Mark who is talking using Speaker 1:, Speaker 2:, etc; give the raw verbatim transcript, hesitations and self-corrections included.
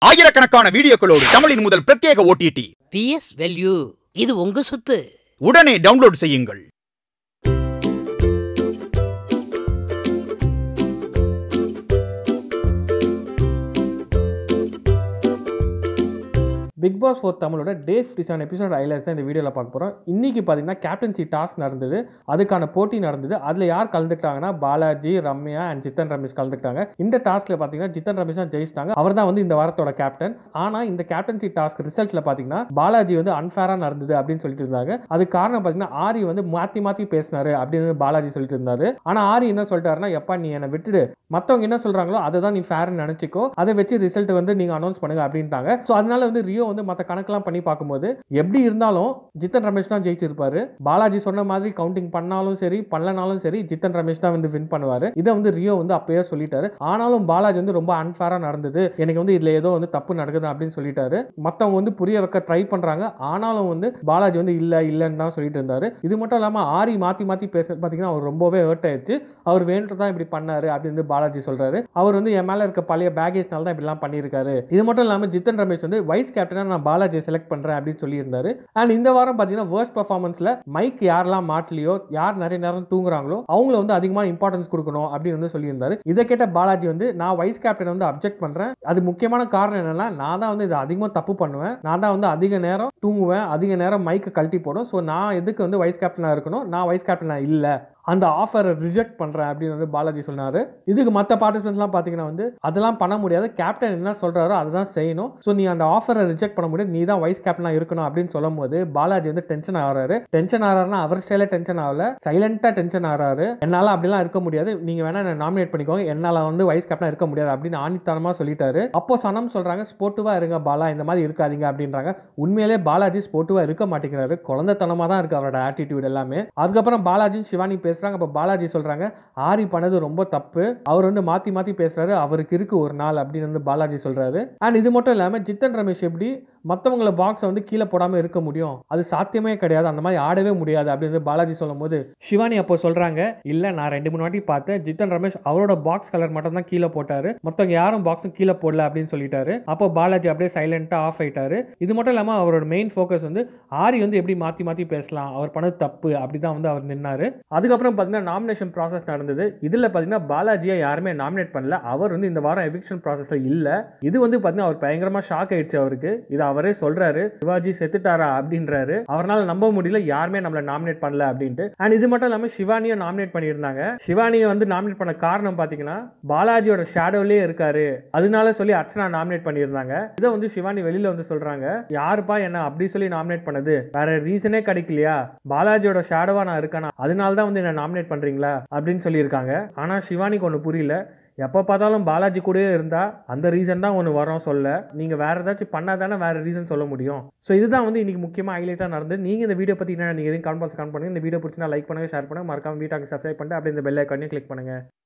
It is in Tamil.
Speaker 1: ஆயிரக்கணக்கான வீடியோக்களோடு தமிழின் முதல் பிரத்யேக O T T
Speaker 2: P S Value இது உங்க சொத்து.
Speaker 1: உடனே டவுன்லோட் செய்யுங்கள்.
Speaker 3: பிக் பாஸ் ஃபோர் தமிழோட day fifty seven episode highlights தான் இந்த வீடியோவில் பார்க்க போகிறோம். இன்றைக்கி பார்த்தீங்கன்னா கேப்டன்சி டாஸ்க் நடந்தது, அதுக்கான போட்டி நடந்தது. அதில் யார் கலந்துக்கிட்டாங்கன்னா பாலாஜி, ரம்யா அண்ட் ஜித்தன் ரமேஷ் கலந்துக்கிட்டாங்க. இந்த டாஸ்க்கில் பார்த்தீங்கன்னா ஜித்தன் ரமேஷ் தான் ஜெயிச்சிட்டாங்க. அவர் தான் வந்து இந்த வாரத்தோட கேப்டன். ஆனால் இந்த கேப்டன்சி டாஸ்க் ரிசல்ட்டில் பார்த்தீங்கன்னா பாலாஜி வந்து அன்ஃபேராக நடந்தது அப்படின்னு சொல்லிட்டு இருந்தாங்க. அதுக்கு காரணம் பார்த்தீங்கன்னா ஆரி வந்து மாற்றி மாற்றி பேசினாரு அப்படின்னு பாலாஜி சொல்லிட்டு இருந்தாரு. ஆனால் ஆரி என்ன சொல்லிட்டாருன்னா, எப்பா நீ என்னை விட்டுடு, மற்றவங்க என்ன சொல்கிறாங்களோ அதை தான் நீ ஃபேர்னு நினச்சிக்கோ, அதை வச்சு ரிசல்ட் வந்து நீங்கள் அனௌன்ஸ் பண்ணுங்க அப்படின்ட்டாங்க. ஸோ அதனால வந்து ரியோ வந்து மற்ற கணக்கெல்லாம் பண்ணி பார்க்கும்போது எப்படி இருந்தாலும் ஜித்தன் ரமேஷ் தான் ஜெயிச்சிருப்பாரு. பாலாஜி சொன்ன மாதிரி கவுண்டிங் பண்ணாலும் சரி பண்ணலனாலும் சரி ஜித்தன் ரமேஷ் தான் வந்து வின் பண்ணுவாரு. இதை வந்து ரியோ வந்து அப்பயே சொல்லிட்டாரு. ஆனாலும் பாலாஜி வந்து ரொம்ப அன்ஃபேரா நடந்தது, எனக்கு வந்து இதுல ஏதோ வந்து தப்பு நடக்குது அப்படின்னு சொல்லிட்டாரு. மற்றவங்க வந்து புரிய வைக்க ட்ரை பண்றாங்க, ஆனாலும் வந்து பாலாஜி வந்து இல்ல இல்லன்னு தான் சொல்லிட்டு இருந்தாரு. இது மட்டும் இல்லாம ஆரி மாத்தி மாத்தி பேச பாத்தீங்கன்னா அவர் ரொம்பவே ஹர்ட் ஆயிடுச்சு. அவர் வேண்டதான் இப்படி பண்ணாரு அப்படின்னு பாலாஜி சொல்றாரு. அவர் வந்து என் மேல இருக்க பழைய பேகேஜ்னால தான் இப்படி எல்லாம் பண்ணிருக்காரு. இது மட்டும் இல்லாம ஜித்தன் ரமேஷ் வந்து வைஸ் கேப்டனா நான் பாலாஜி செலக்ட் பண்றேன் அப்படின்னு சொல்லி இருந்தாரு. அண்ட் இந்த வாரம் பாத்தீங்கன்னா வர்ஸ்ட் பெர்ஃபார்மன்ஸ்ல மைக் யாரெல்லாம் மாட்டலையோ, யார் நிறைய நேரம் தூங்குறாங்களோ அவங்கள வந்து அதிகமான இம்பார்ட்டன்ஸ் கொடுக்கணும் அப்படின்னு வந்து சொல்லி இருந்தாரு. இதை கேட்ட பாலாஜி வந்து நான் வைஸ் கேப்டன் வந்து அப்செக்ட் பண்றேன். அது முக்கியமான காரணம் என்னன்னா, நான் தான் வந்து இதை அதிகமா தப்பு பண்ணுவேன், நான் தான் வந்து அதிக நேரம் தூங்குவேன், அதிக நேரம் மைக்கை கழட்டி போடும். ஸோ நான் எதுக்கு வந்து வைஸ் கேப்டனா இருக்கணும், நான் வைஸ் கேப்டனா இல்ல, அந்த ஆஃபரை ரிஜெக்ட் பண்றேன் அப்படின்னு வந்து பாலாஜி சொன்னாரு. இதுக்கு மற்ற பார்ட்டிசிபென்ட்ஸ்லாம் பாத்தீங்கன்னா வந்து அதெல்லாம் பண்ண முடியாது, கேப்டன் என்ன சொல்றாரோ அதுதான் செய்யணும், ஸோ நீ அந்த ஆஃபரை ரிஜெக்ட் பண்ண முடியாது, நீ தான் வைஸ் கேப்டனா இருக்கணும் அப்படின்னு சொல்லும் போது பாலாஜி வந்து டென்ஷன் ஆகிறாரு. டென்ஷன் ஆகிறாருன்னா அவர் ஸ்டைல டென்ஷன் ஆகல, சைலண்டா டென்ஷன் ஆகிறாரு. என்னால அப்படிலாம் இருக்க முடியாது, நீங்க வேணா என்ன நாமினேட் பண்ணிக்கோங்க, என்னால வந்து வைஸ் கேப்டனா இருக்க முடியாது அப்படின்னு ஆணித்தனமா சொல்லிட்டாரு. அப்போ சனம் சொல்றாங்க, ஸ்போர்ட்டிவா இருங்க பாலா, இந்த மாதிரி இருக்காதீங்க அப்படின்றாங்க. உண்மையிலே பாலாஜி ஸ்போர்ட்டிவா இருக்க மாட்டேங்கிறாரு, குழந்தைத்தனமா தான் இருக்கு அவரோட ஆட்டிடியூட் எல்லாமே. அதுக்கப்புறம் பாலாஜி சிவானி பேசுறாங்க. அப்ப பாலாஜி சொல்றாங்க, ஆரி பண்ணது ரொம்ப தப்பு, அவர் வந்து மாத்தி மாத்தி பேசுறாரு, அவருக்கு இருக்கு ஒரு நாள் அப்படின்னு வந்து பாலாஜி சொல்றாரு. அண்ட் இது மட்டும் இல்லாம ஜித்தன் ரமேஷ் எப்படி மற்றவங்கள பாக்ஸை வந்து கீழே போடாம இருக்க முடியும், அது சாத்தியமே கிடையாது, அந்த மாதிரி ஆடவே முடியாது அப்படின்னு பாலாஜி சொல்லும் போது சிவானி அப்போ சொல்றாங்க, இல்ல நான் ரெண்டு மூணு வாட்டி பார்த்தேன், ஜித்தன் ரமேஷ் அவரோட பாக்ஸ் கலர் மட்டும் தான் கீழே போட்டாரு, மற்றவங்க யாரும் பாக்ஸும் கீழே போடல அப்படின்னு சொல்லிட்டாரு. அப்போ பாலாஜி அப்படியே சைலண்டா ஆஃப் ஆயிட்டாரு. இது மட்டும் இல்லாம அவரோட மெயின் ஃபோக்கஸ் வந்து ஆரி வந்து எப்படி மாத்தி மாத்தி பேசலாம், அவர் பண்ணது தப்பு அப்படிதான் வந்து அவர் நின்னாரு. அதுக்கப்புறம் பார்த்தீங்கன்னா நாமினேஷன் ப்ராசஸ் நடந்தது. இதுல பார்த்தீங்கன்னா பாலாஜியை யாருமே நாமினேட் பண்ணல, அவர் வந்து இந்த வாரம் எவிக்ஷன் ப்ராசஸ்ல இல்ல. இது வந்து பார்த்தீங்கன்னா அவர் பயங்கரமா ஷாக் ஆயிடுச்சு அவருக்கு. இது அவரே சொல்றாரு, சிவாஜி செத்துட்டாரா அப்படின்றாரு. அவரால் நம்ப முடியல யாருமே நம்மள நாமினேட் பண்ணல அப்படின்ட்டு. அண்ட் இது மட்டும் இல்லாம சிவானியை நாமினேட் பண்ணியிருந்தாங்க. சிவானியை வந்து நாமினேட் பண்ண காரணம் பாத்தீங்கன்னா பாலாஜியோட ஷேடோலயே இருக்காரு, அதனால சொல்லி அர்ச்சனா நாமினேட் பண்ணியிருந்தாங்க. இதை வந்து சிவானி வெளியில வந்து சொல்றாங்க, யாருப்பா என்ன அப்படி சொல்லி நாமினேட் பண்ணது, வேற ரீசனே கிடைக்கலையா, பாலாஜியோட ஷேடோவா நான் இருக்கேனா, அதனால தான் வந்து என்ன நாமினேட் பண்றீங்களா அப்படின்னு சொல்லியிருக்காங்க. ஆனா சிவானிக்கு ஒன்று புரியல, எப்போ பார்த்தாலும் பாலாஜி கூட இருந்தா அந்த ரீசன் தான் ஒன்று வரும் சொல்ல, நீங்க வேற ஏதாச்சும் பண்ணாதானே வேற ரீசன் சொல்ல முடியும். ஸோ இதுதான் வந்து இன்னைக்கு முக்கியமாக ஹைலைட்டாக நடந்து. நீங்க இந்த வீடியோ பத்தி என்ன நீங்க எதுவும் கமெண்ட் பாக்ஸ் கமெண்ட் பண்ணுங்க. இந்த வீடியோ பிடிச்சினா லைக் பண்ணுங்க, ஷேர் பண்ணுங்க, மறக்காம வீட்டாக்கு சப்ஸ்கிரைப் பண்ணிட்டு அப்படியே இந்த பெல் ஐக்கானையும் கிளிக் பண்ணுங்க.